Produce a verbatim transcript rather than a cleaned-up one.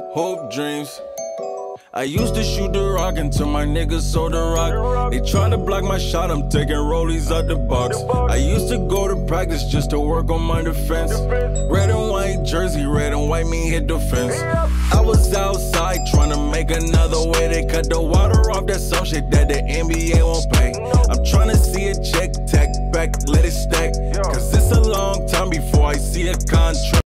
Hope dreams. I used to shoot the rock until my niggas sold the rock. They tried to block my shot, I'm taking rollies out the box. I used to go to practice just to work on my defense. Red and white jersey, red and white mean hit the fence. I was outside trying to make another way. They cut the water off, that's some shit that the N B A won't pay. I'm trying to see a check, tech back, let it stack. Cause it's a long time before I see a contract.